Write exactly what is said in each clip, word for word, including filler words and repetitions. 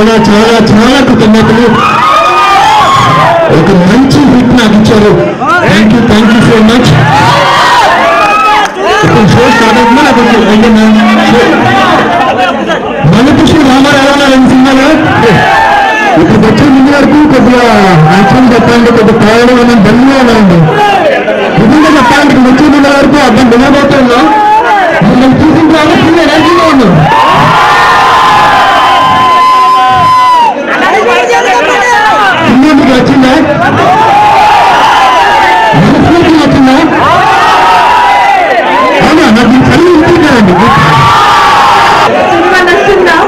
చాలా చాలా చాలా కృతజ్ఞతలు. ఒక మంచి హిట్ నాకు ఇచ్చారు. Thank you thank you so much. ఇప్పుడు షో స్టార్ట్ అవుతుందా లేకపోతే అయిపోయిందా? మల్లెపుష్ప రామారావు రెండు సినిమాలు ఇప్పుడు వచ్చే ముందు వరకు కొద్దిగా యాక్చువల్ చెప్పాలంటే కొద్దిగా కాయడం మనం బండిగా ఉన్నాయండి. నిజంగా చెప్పాలంటే ఇప్పుడు వచ్చే ముందు వరకు అర్థం వినబోతున్నాం. మనం చూసిన తర్వాత ఫుల్ ఎనర్జీగా ఉన్నాం. సినిమాకి వచ్చిందా? మనస్ఫూర్తిగా వచ్చిందా? అవునా? నాకు చదివి ఉంటుందండి. సినిమా నచ్చిందా?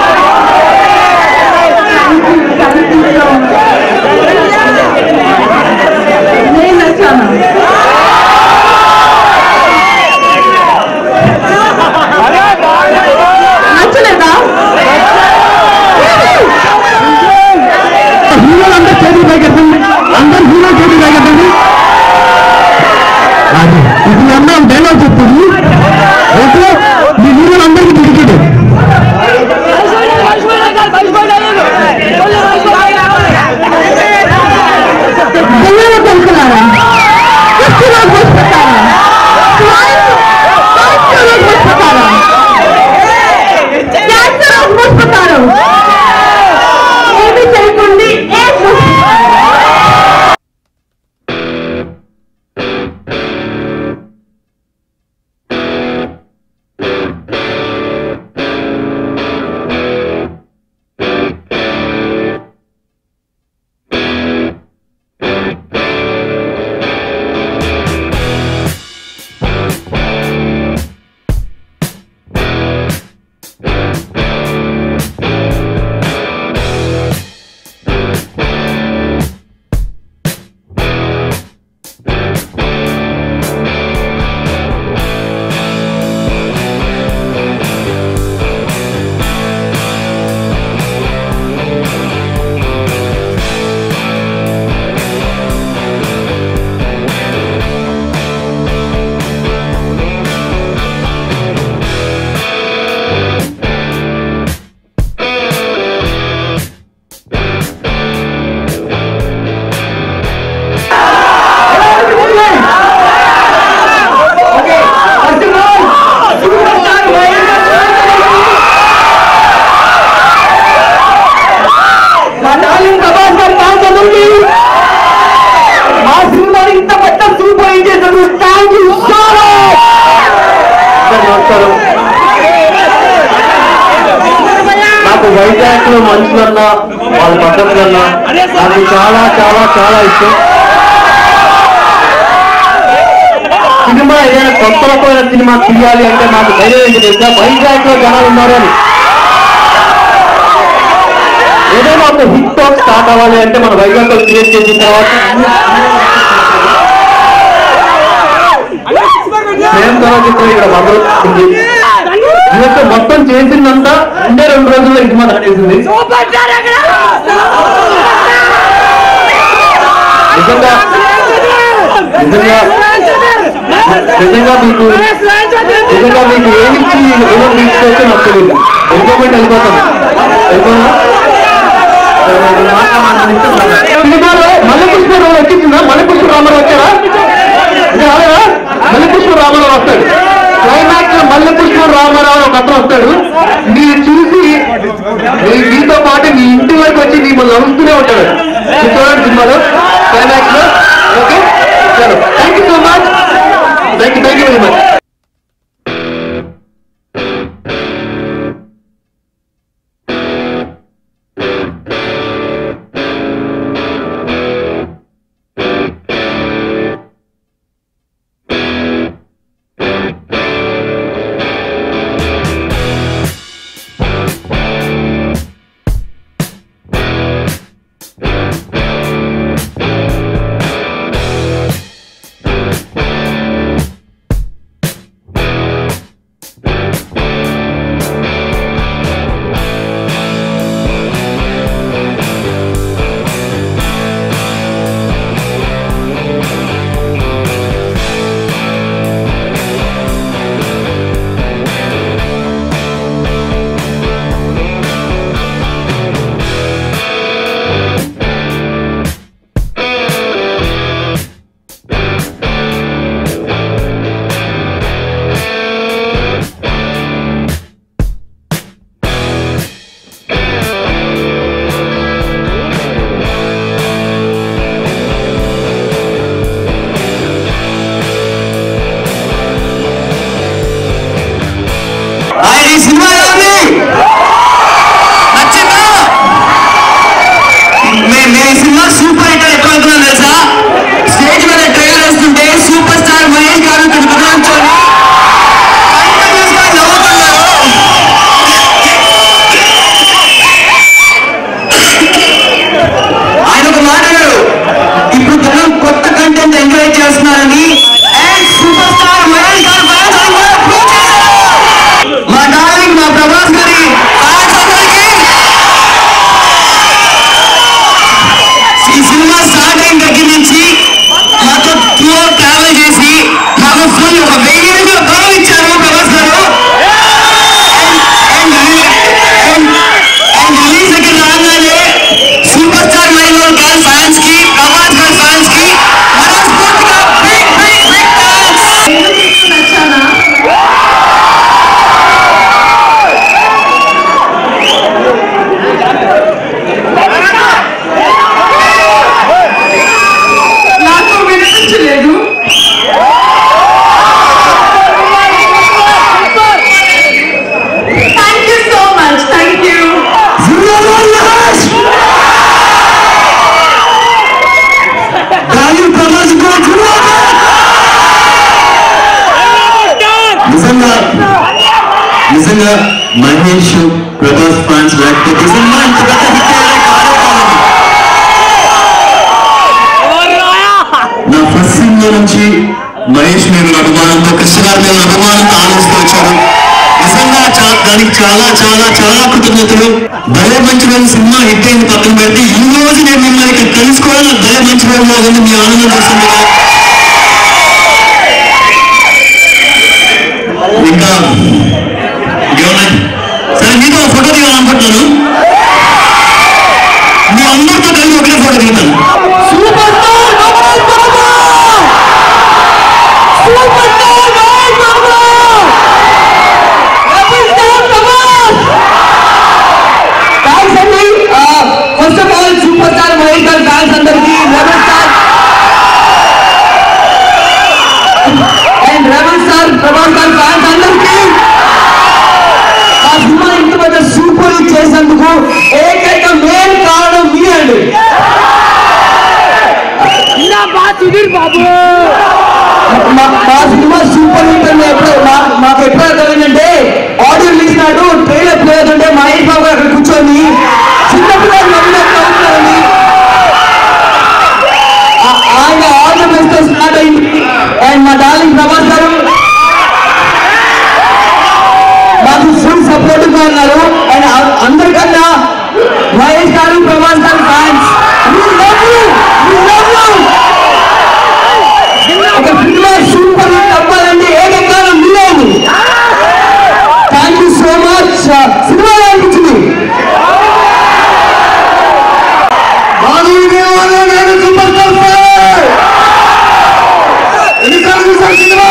నేను నచ్చాను. నచ్చలేదా? హీరోలు అందరూ చేతులు పైకెత్తండి. అందరు హీరో చేతులు పైకెత్తండి. అది ఇప్పుడు అన్నాం డైలాగ్ చెప్తుంది. ఓకే, మీ హీరోలు అందరికీ టికెట్. పిల్లలు తెలుసుకున్నారా? రోజు పోసుకుంటారా? రోజు పోసుకుంటారా? క్యాన్సర్ రోజు పోసుకుంటారు. ఏమి చేయకుండా ఏం నాకు వైజాగ్ లో మనుషులన్నా వాళ్ళ పద్ధతులన్నా నాకు చాలా చాలా చాలా ఇష్టం. సినిమా ఏదైనా కొత్త రకమైన సినిమా తీయాలి అంటే నాకు ధైర్యం ఏంటి తెలుసా? వైజాగ్ లో జనాలు ఉన్నారు అని. ఏదైనా ఒక హిట్ టాక్ స్టార్ట్ అవ్వాలి అంటే మన వైజాగ్ లో క్రియేట్ చేసిన తర్వాత సేమ్ చలనచిత్రం ఇక్కడ మొదలుతుంది. ఇదంతా మొత్తం చేసిందంతా రెండే రెండు రోజుల్లో సినిమా దాటేసింది. నిజంగా నిజంగా నిజంగా మీకు నిజంగా మీకు ఏమిచ్చి ఏమో తీసుకొస్తే నాకు తెలియదు. వెళ్ళిపోయి వెళ్ళిపోతాను వెళ్ళిపోయినా సినిమాలో మల్లెపుష్ప రామారావు వచ్చిందా? మల్లెపుష్ప రామారావు వచ్చారా? మల్లెపుష్ప రామారావు వస్తాడు. క్లైమాక్స్ లో మల్లెపుష్ప రామారావు ఒక అతను వస్తాడు. మీరు చూసి మీతో పాటు మీ ఇంటి వరకు వచ్చి మిమ్మల్ని నడుస్తూనే ఉంటాడు. చూడండి సినిమాలో క్లైమాక్స్ లో. ఓకే, చలో, thank you so much. Thank you thank you very much. నిజంగా మహేష్ ప్రభాస్ ఫ్యాన్స్ లేకపోతే సినిమా ఇంత పెద్ద హిట్ అయ్యేదే కాదే కాదండి. నా ఫస్ట్ సినిమా నుంచి మహేష్ మీద అభిమానంతో, కృష్ణ గారి మీద అభిమానంతో ఆలోచిస్తూ వచ్చారు. నిజంగా దానికి చాలా చాలా చాలా కృతజ్ఞతలు. భలే మంచి రోజు సినిమా హిట్ అయింది పక్కన పెడితే ఈ రోజు నేను మిమ్మల్ని ఇక్కడ తెలుసుకోవడం నాకు భలే మంచి రోజు లాగా మీ ఆనందం చూస్తుంది. ఇంకా సరే మీతో ఫోటో దిగాలనుకుంటున్నాను. మీ అందరితో కలిసి ఒకటే ఫోటో దిగుతాను. Super star Mahesh Babu super star Mahesh Babu rebel star Prabhas thanks అండి. First of all super star Mahesh గారి ఫ్యాన్స్ అందరికీ, rebel star and rebel star Prabhas గారి ఫ్యాన్స్ అందరికీ ఆ సినిమా ఇంత పెద్ద సూపర్ హిట్ చేసేందుకు ఏకైక మెయిన్ కారణం మీరండి. సుధీర్ బాబు మా సినిమా సూపర్ హిట్ అని ఎప్పుడు మాకు ఎప్పుడు అర్థమైందంటే ఆడియో రిలీజ్ నాడు ట్రైలర్ ప్లే అవుతుంటే మహేష్ బాబు అక్కడ కూర్చొని చిన్నపిల్లలు నవ్వుతారని ఆయన ఆడియో తో స్టార్ట్ అయింది. అండ్ మా డార్లింగ్ ప్రభాస్ గారు మాకు ఫుల్ సపోర్ట్ గా ఉన్నారు. అండ్ అందరికన్నా మహేష్ గారు ప్రభాస్ గారు ఫ్యాన్స్ ఒక సినిమా సూపర్ హిట్ అవ్వాలంటే ఏకైక మీరేంటి. Thank you so much. సినిమా అనిపించింది సూపర్ స్టార్ ఎన్నిసార్లు చూసారు సినిమా?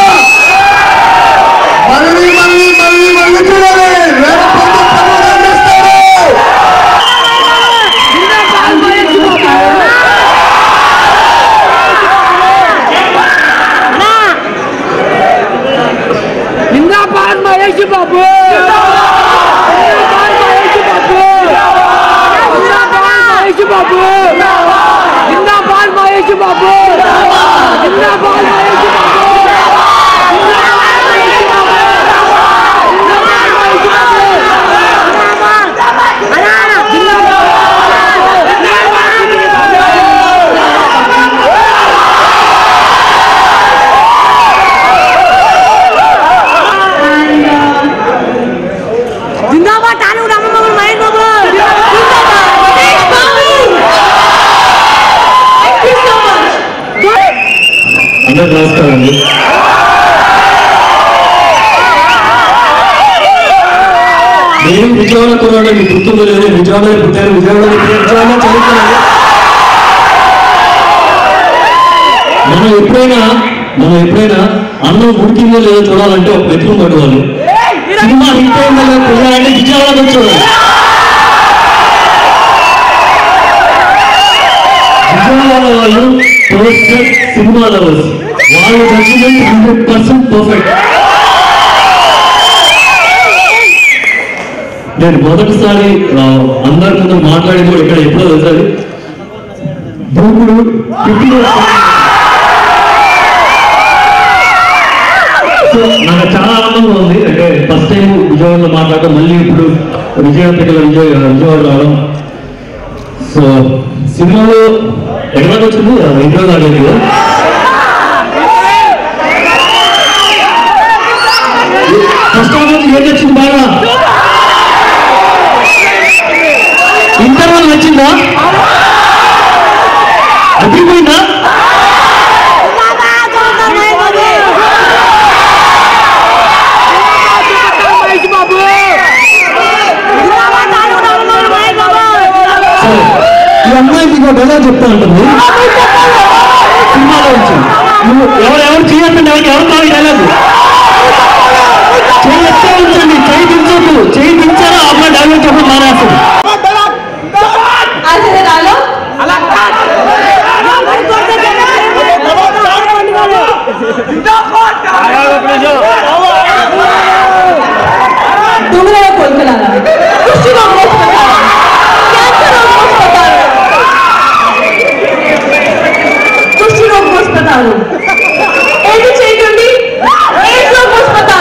మళ్ళీ మళ్ళీ మళ్ళీ మళ్ళీ చూడాలి. जिंदाबाद महेश बाबू, जिंदाबाद महेश बाबू, जिंदाबाद महेश बाबू, जिंदाबाद महेश बाबू, जिंदाबाद महेश बाबू, जिंदाबाद तालू रामबाबू महेश बाबू, అందరూ నమస్కారం అండి. నేను విజయవాడ కొన్నాడు, మీకు గుర్తుందో లేదు, విజయవాడలో పుట్టాను, విజయవాడలో విజయవాడలో చదువుతున్నాను. మనం ఎప్పుడైనా మనం ఎప్పుడైనా అన్నం ఉడికిందో లేదో చూడాలంటే ఒక బెడ్రూమ్ పట్టుకోవాలి. సినిమా హిట్ అయిందో లేదో చూడాలంటే విజయవాడలో చూడాలి. విజయవాడ వాళ్ళు పర్ఫెక్ట్ సినిమా లవర్స్. వాళ్ళు జడ్జిమెంట్ హండ్రెడ్ పర్సెంట్ పర్ఫెక్ట్. నేను మొదటిసారి అందరి ముందు మాట్లాడింది కూడా ఇక్కడ ఎప్పుడో తెలుసారి దూకుడు ఫిఫ్టీ సో నాకు చాలా ఆనందంగా ఉంది. అంటే ఫస్ట్ టైం విజయవాడలో మాట్లాడటం, మళ్ళీ ఇప్పుడు విజయవాడ విజయ విజయవాడ రావడం. సో సినిమాలో ఎక్కడ వచ్చింది ఇంట్లో కాలేదు కదా, ఫస్ట్ హాఫ్ నుంచి ఏం వచ్చింది బాగా ఇంటర్వల్ వచ్చిందా, అగ్గిపోయిందా? ఈ అమ్మాయికి ఇంకో డైలాగ్ చెప్తా ఉంటుంది సినిమాలో వచ్చి, నువ్వు ఎవరెవరు చేయొద్దండి, ఎవరికి ఎవరు కావాలి డైలాగ్ చేయొచ్చే ఉంచండి, చేయి దించొద్దు, చేయి దించారా అమ్మాయి డైలాగ్ చెప్పడం మానేస్తుంది. ఏంటి చేయకండి,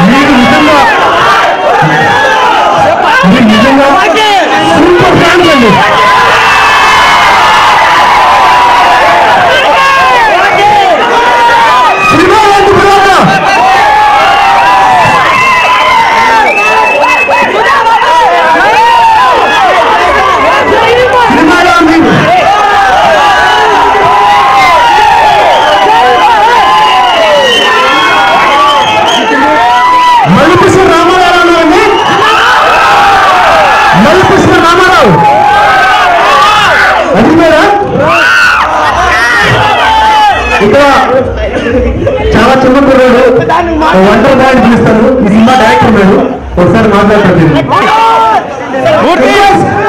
మీకు నిజంగా మీరు నిజంగా సూపర్ ఫ్యాన్స్ అండి. సినిమా లాంటి పిల్లలు సినిమాలో మీకు మల్లికృష్ణ రామారావు ఉన్నారండి. మల్లికృష్ణ రామారావు అది మేరా ఇక్కడ చాలా చిన్న కుర్రాడు వండర్ బాయ్ పిలుస్తారు. ఈ సినిమా డైరెక్టర్ ఉన్నాడు. ఒకసారి మాట్లాడతాను.